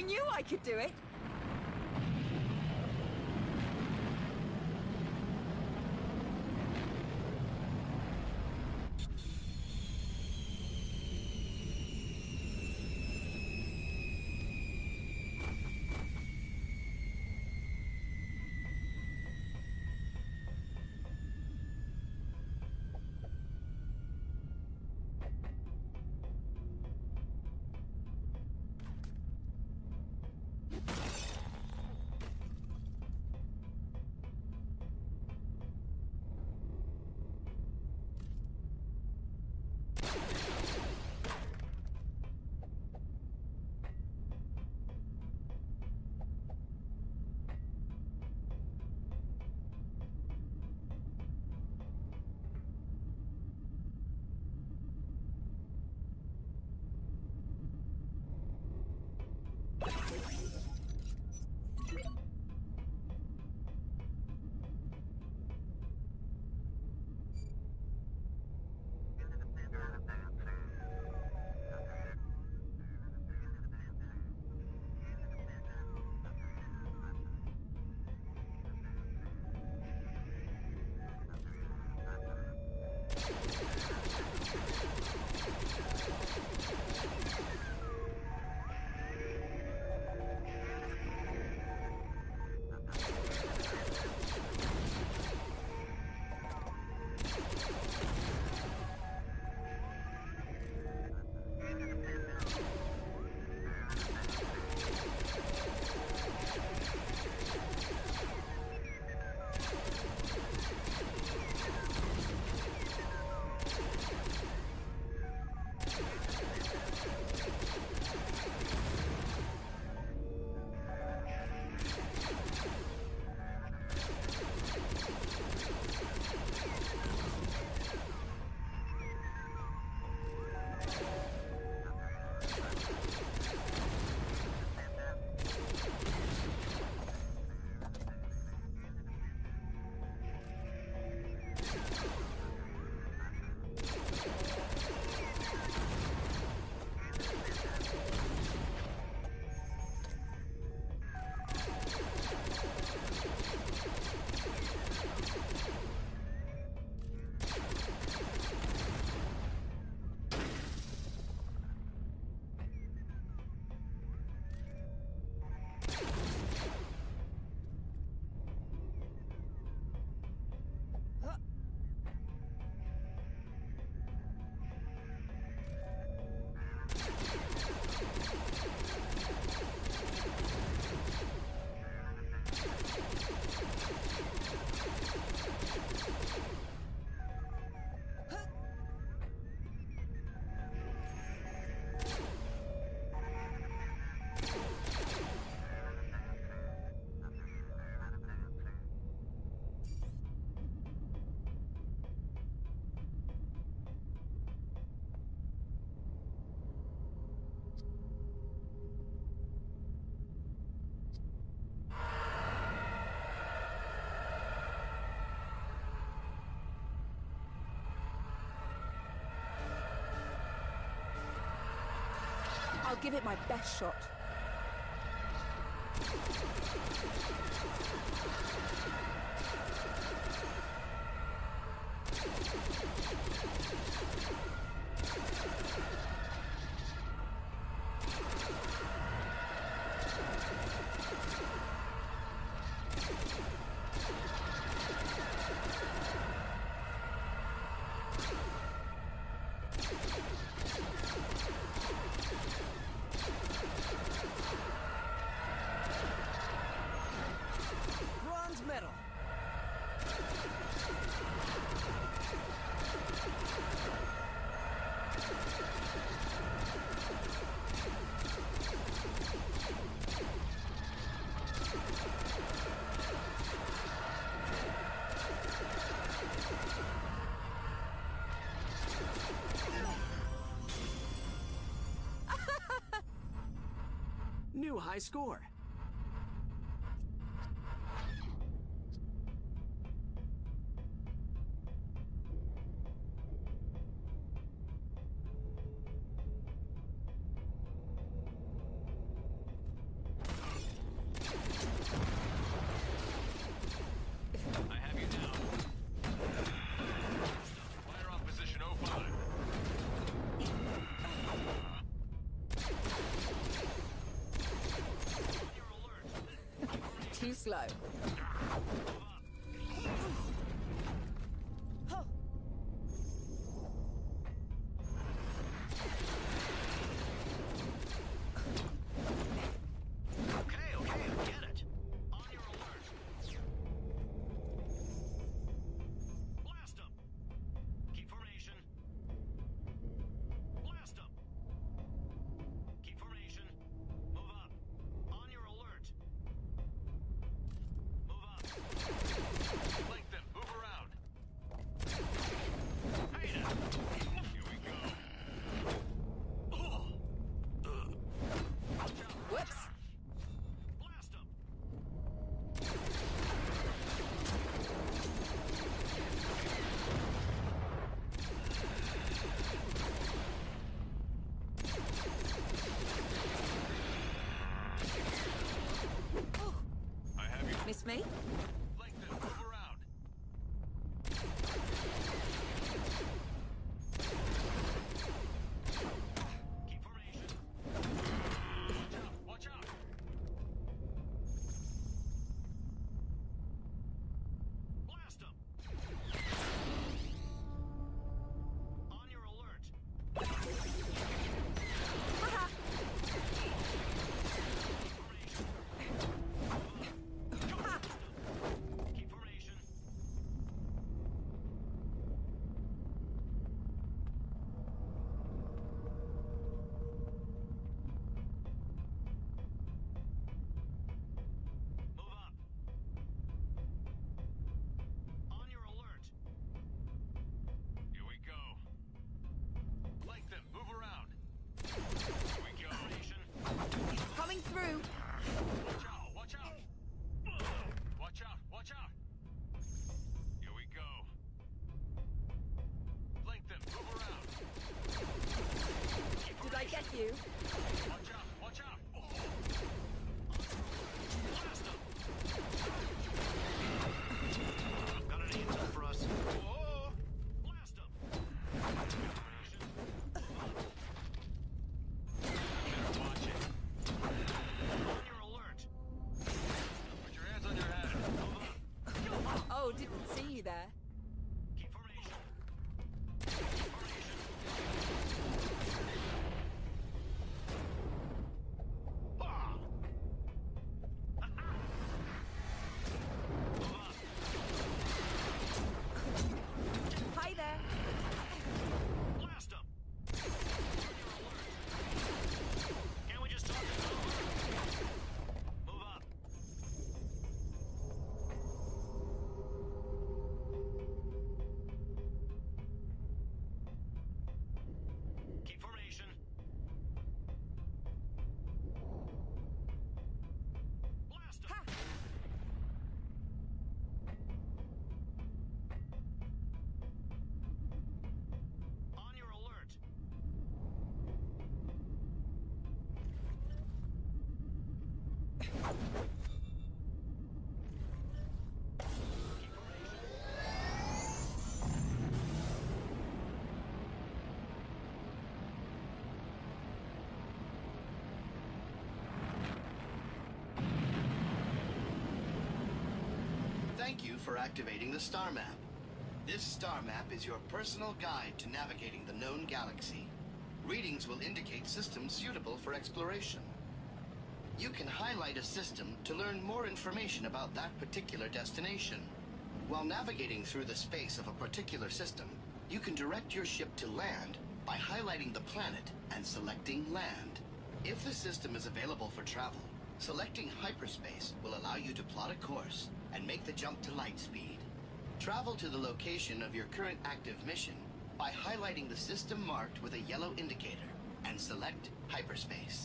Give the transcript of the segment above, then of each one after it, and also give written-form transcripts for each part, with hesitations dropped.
knew I could do it! I'll give it my best shot. Bronze medal. New high score. too slow. Okay, I get it. On your alert. Blast 'em. Keep formation. Blast 'em. Keep formation. Move up. On your alert. Move up. Flank them. Move around. Hey now. Here we go. Watch out. Whoops. Blast 'em. I have you. Miss me? Flank them. Move around. Keep formation. Watch out. Watch out. Blast them. On your alert. Haha. Ha! Keep formation. Move up. On your alert. Here we go. Flank them. Move around. Here we go. Formation. Coming through. Watch out. Watch out. Watch out. Watch out. Here we go. Flank them. Move around. Keep Did I get formation. you? Watch out. Watch out. Blast 'em. Got any intel for us? Whoa. Blast 'em. Formation. Better watch it. On your alert. Put your hands on your head. Move up. Oh, didn't see you there. Keep formation. Keep formation. Ah! Move up. Hi there. Blast 'em. On your alert. Can't we just talk this over? Move up. Keep formation. Blast 'em. Ha! On your alert. Keep formation. Thank you for activating the star map. This star map is your personal guide to navigating the known galaxy. Readings will indicate systems suitable for exploration. You can highlight a system to learn more information about that particular destination. While navigating through the space of a particular system, you can direct your ship to land by highlighting the planet and selecting land. If the system is available for travel, selecting hyperspace will allow you to plot a course and make the jump to light speed. Travel to the location of your current active mission by highlighting the system marked with a yellow indicator and select hyperspace.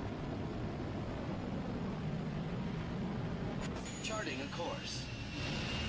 Charting a course.